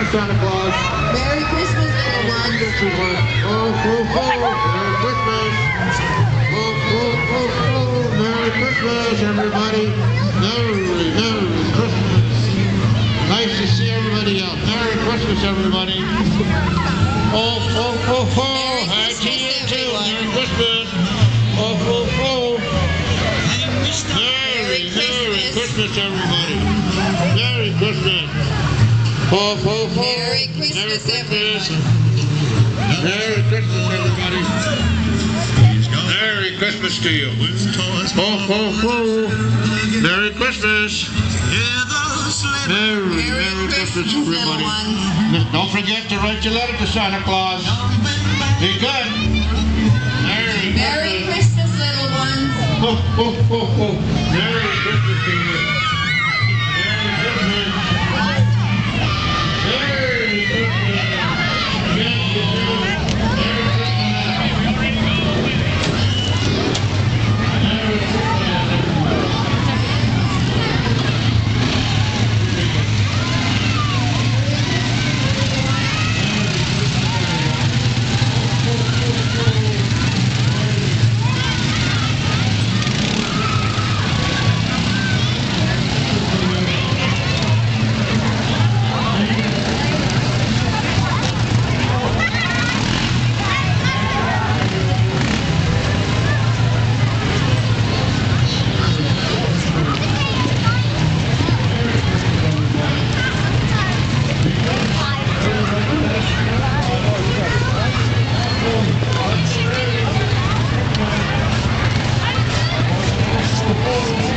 Santa Claus. Merry Christmas, little one. Oh, oh, oh, Merry Christmas. Oh, oh, oh, oh, Merry Christmas, everybody. Merry, Merry Christmas. Nice to see everybody out. Merry Christmas, everybody. Oh, oh, oh, oh. Hi to you too. Merry Christmas. Oh, oh, oh. Merry Christmas, everybody. Merry Christmas. Oh, oh, oh. Merry Christmas, everybody. Merry Christmas, everybody. Merry Christmas to you. Oh, oh, oh. Merry Christmas. Merry Christmas, everybody. Don't forget to write your letter to Santa Claus. Be good. Merry Christmas, little ones. Oh, oh, oh, oh. Merry Christmas to you. Merry Christmas. Yes, you do. Oh,